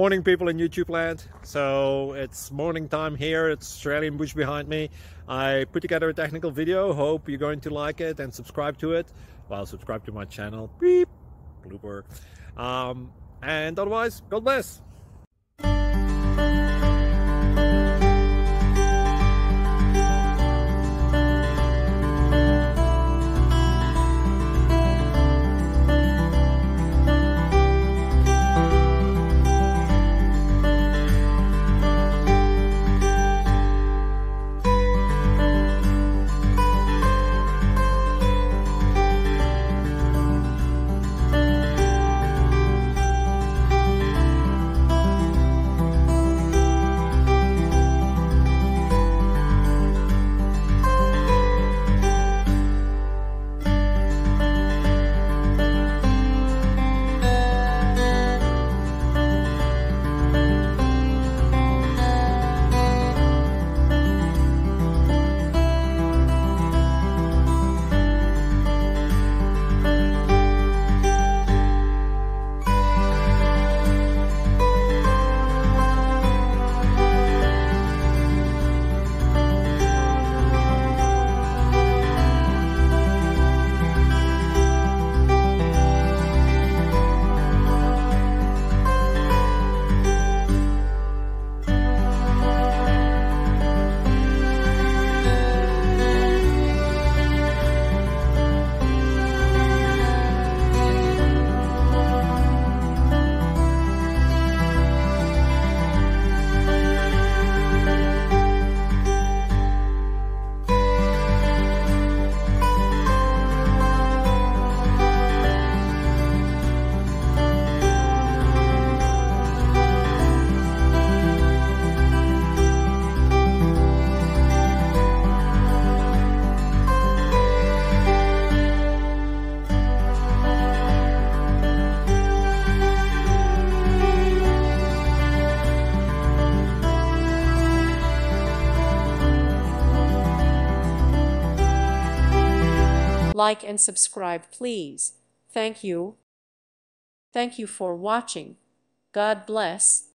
Morning, people in YouTube land. So it's morning time here. It's Australian bush behind me. I put together a technical video. Hope you're going to like it and subscribe to it. Well, subscribe to my channel. Beep. Blooper. And otherwise, God bless. Like and subscribe, please. Thank you. Thank you for watching. God bless.